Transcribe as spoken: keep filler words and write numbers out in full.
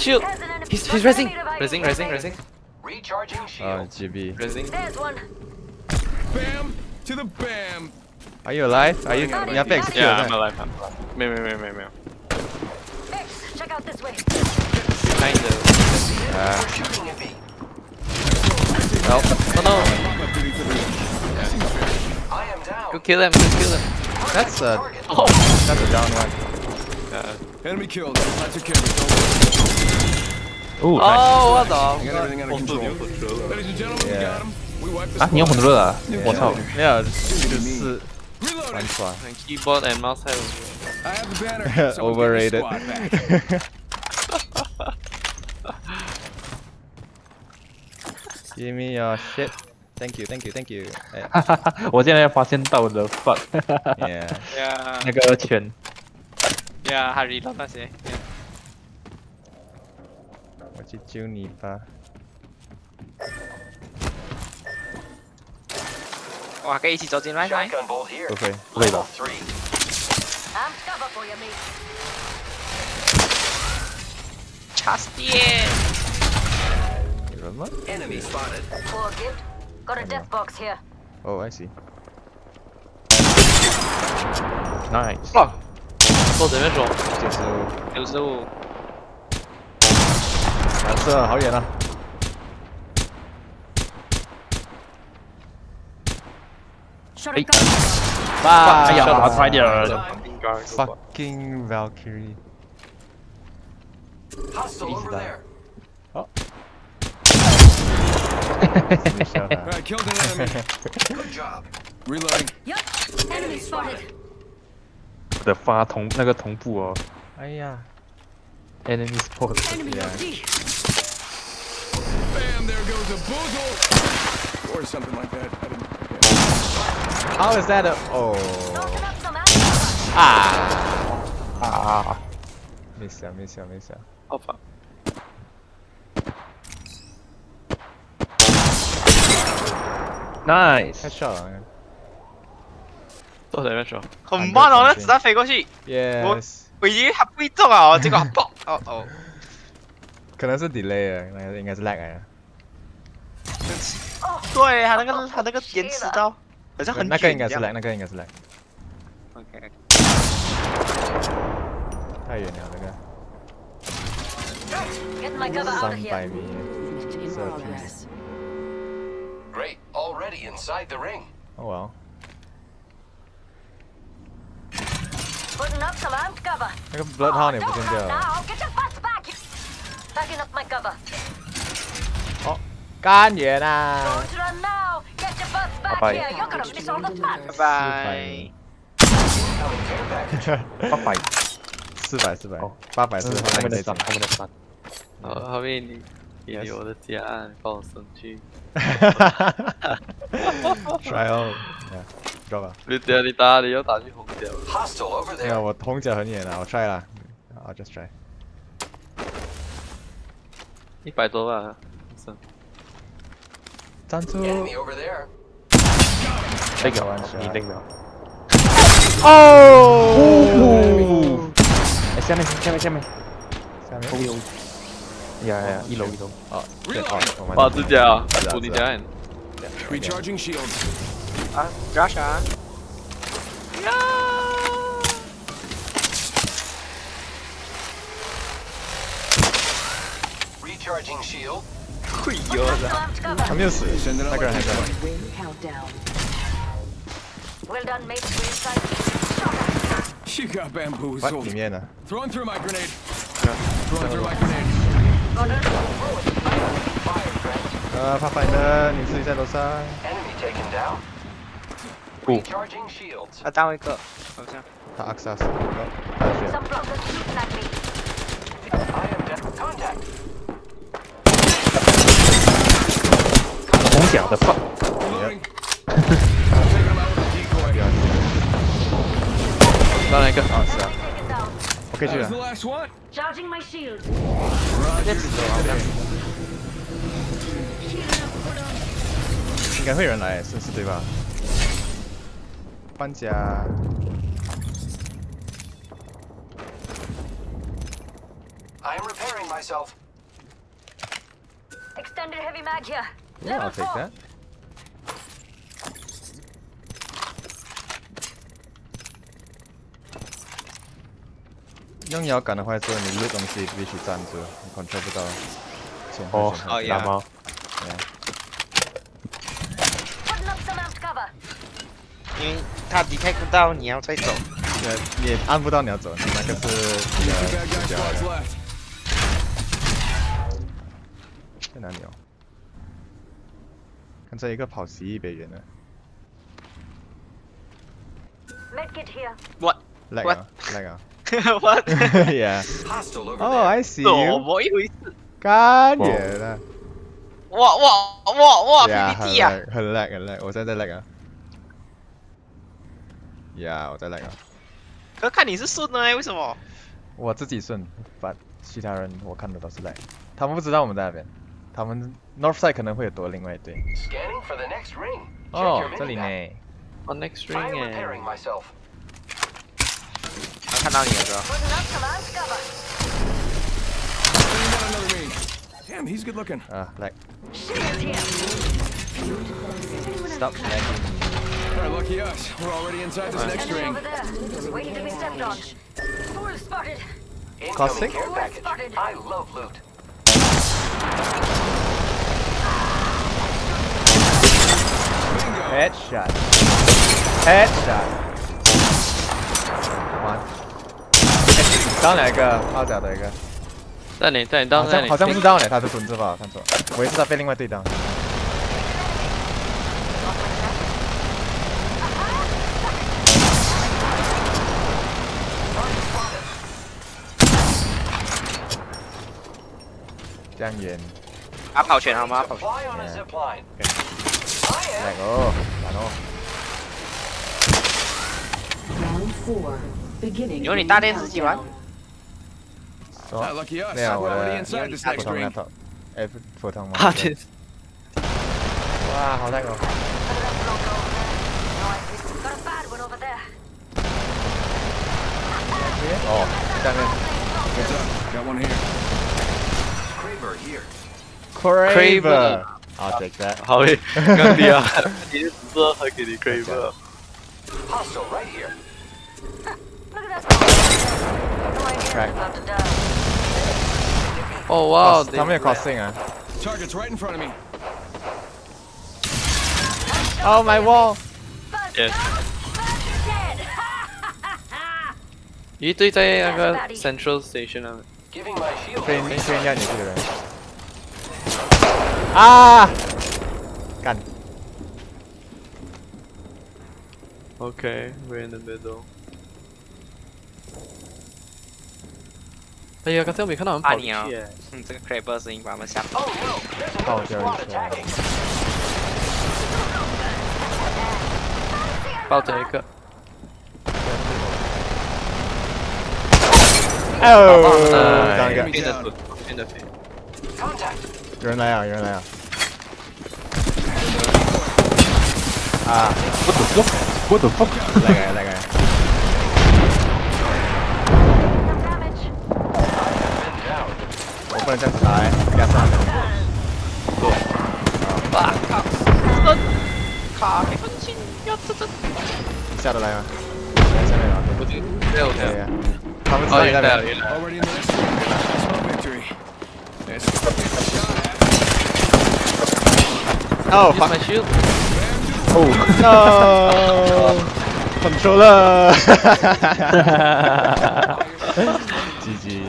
Shield! He's, he's resing! Resing, resing, resing. Recharging shield. Oh, G B. Resing. There's one. Bam to the bam. Are you alive? Are you? You have execute. Yeah, I'm alive, I'm alive. Me, me, me, me, me. X, check out this way. Behind the... Ah. Shooting at B. Oh, oh no! I am down. Go kill him, go kill him. That's a. Oh! That's a down one. Yeah. Enemy killed. Lots of kills. Ooh, nice. Oh, what the? I got everything under control. Ladies and gentlemen, we Yeah. got him. We wiped the 啊，你用 control 啊？我操！ 没有，就是玩 Reloading. 耍。 And keyboard and mouse have. I have the banner. Someone get the Overrated. squad back. Give me your shit. Thank you, thank you, thank you. 我现在发现到了 fuck， Yeah. Yeah. 那个圈 Yeah, 他 reload 那些。Yeah. 我去救你吧。 哇，可以一起走进来来。 Shotgun bolt here. 不会， 不会吧？ Three. I'm cover for you, mate. Trust it. 有人吗 Enemy spotted. Four gift. Got a death box here. Oh, I see. nice。 哦，坐这边说， 九十五， 六十五。 蓝色好远啊！ Shot Hey. it gun. 哇！ 哎呀，差一点儿。 Fucking Valkyrie. Hostile over there. Alright, killed an enemy. Good job. Reloading. Yup. Enemy spotted. 我的发同那个同步哦哎呀 ，enemy spot。 Enemy Yeah. O D. Bam, there goes a boozle. Or something like that. I didn't. Yeah. ！How is that a? Oh. Tossing up some ammo. 啊！ 啊！ 没事啊，没事啊，没事啊。 好烦。 nice。 Headshot 啊坐这边说，很慢哦，那子弹飞过去， ！Yes。 我以为他不会中啊，哦，结果他爆，哦哦。 可能是 delay 啊，那个应该是 lag 来的。 对，他那个他那个延迟到，好像很那个应该是卷 lag，那个应该是 lag。 OK。 太远了，那个 Get my cover out of 三百 here. 米。 In So progress. Great. Already inside the ring. Oh well. Putting up some amp cover. 那个 Bloodhound 也不 Don't 见 run 掉了。 now. Get your butts back. Backing up my cover. 哦，干远啊！ Don't run now. Get your butts back Bye-bye. here. You're gonna miss all the fun. 拜拜。 八百。 四百四百哦， 八百是后后面再讲面的三，。后面的三。 好，后面你你离我的家，放我上去。 Try out，知道吧？ 你等下你打你要打去红角。 Hostile over 没有， there. 我红角很远啊，我 try 啦，I'll just try。 一百多吧，是。 站住！ Enemy over there. 那个你那个。 哦！ 哎，下面下面下面。 下面后面。呀呀，一楼一楼。 哦，对哦，我们哦，自家啊， 是啊补你家人。 Recharging shields. 啊，加啥？呀！ Recharging shield. 会 Putting 有 up 的。 some amp cover. 还没有死，那个人还在。 Ring countdown. Well done, mate. We're inside. Shot it. You got 喂，里 bamboozled. 面呢？ Throwing through my grenade. Throwing through my grenade. Got it. Fire friend. 呃，怕反的，你自己在楼上。 Enemy taken down. Cool. Recharging shields. 他单位一个，好像。 他 access，哦，他血。 Some blockers shooting at me. I am down. Contact. 红甲的 fuck。 Reloading. Taking him out with a decoy. 当然一个。 啊，是啊， Taken down. 我可以 That 去 was 了 the。last one. Charging my shield. Roger. 应该会有人来，是是对吧？搬家。 I am repairing myself. Extended heavy mag here. Yeah, Level I'll take four. that. 用摇杆的话，就是你录东西必须站住，你 control 不到前后哦前后。 哦打猫， Yeah. Putting up some amped cover. 因为他 detect 不到，你要再走。 呃，你按不到你要走，那个是 Two 呃 bad guy 比较 squads left. 在哪里哦？看这一个跑十一倍远了 Medkit here. What? ，lag What？ 啊，lag 啊 What？ ，Yeah. Hostile over Oh, there. I see 怎 you. 么一回事？ 干远了。 哇哇哇哇 Yeah， ！P P T 啊！ 很 lag，很 lag， 很 lag， 我现在在 lag 啊。Yeah， 我在 lag 啊。 可看你是顺的哎，为什么？ 我自己顺，把其他人我看的都是 lag， 他们不知道我们在那边，他们 North Side 可能会有多另外一队。 Scanning for the next ring. Check 哦 your， 这里 mini-map. 呢。 On next Try ring repairing and myself. 我看到你了哥。 Putting up some amped cover. Bring down another me. Damn, he's good looking. 啊 lag。 Shields here. Stop lagging. Alright, lucky us. We're already inside this next Enemy ring. over there. Waiting to be stepped on. Fool spotted. Caustic? Incoming care package. I love loot. Headshot. Headshot. One. 刚两个，炮甲的一个， 在你在你当在你好像好像不是 down 嘞，他是蹲着吧？看错，我以为是他被另外对 down。这样远， 阿跑拳好吗？阿跑拳。 Fly on a Yeah. zip line. 来 I am. 哦，难哦。 Round four. Beginning. 有你大电视机玩？ 什么 Ah, lucky us. 没有， We're 我 already 的 inside this 普 next 通 ring. laptop，哎，普通吗？ 啊对， 哇，好 lag 哦。 Got a bad one over there. 哦，下面 Heads up. Got one here. Kraber here. Craver。I'll take that。 好诶，干爹啊，你就只知道他给你 Kraber。 Hostile right here. Look at that. No idea Crack. what's about to die. 哦哇， 他们有 crossing 啊。 Target's right in front of me. Oh my wall！ Yes. First dead. 一队在那个 Central Station 那边。 Giving my shield. 飞 a 飞 recharge. 掉你这个人。啊！干！ Okay, we're in the middle. 哎呀，刚才我没看到他们跑进怕你啊去耶。！ 嗯，这个 Kraber 声音把我们吓跑。 Oh no, there's 爆 another 掉 squad 一下。 attacking. 爆掉一个。 哦，当一个， Enemy 飞的 down. 准，飞的飞。 Contact. 有人来啊，有人来啊！啊， What the fuck? What the fuck? 来个来个， Some damage. Been down. 我不能这样子来，加上。 哇靠！卡给分心，要这这。 你下得来吗？来下面啊， 我这没有可以的。 啊。他们知哦， 道你在哪原来了，原来了。 Already in the next ring. Small victory. It's shot at. Oh Use fuck! my shield. Oh no! Controller! G G.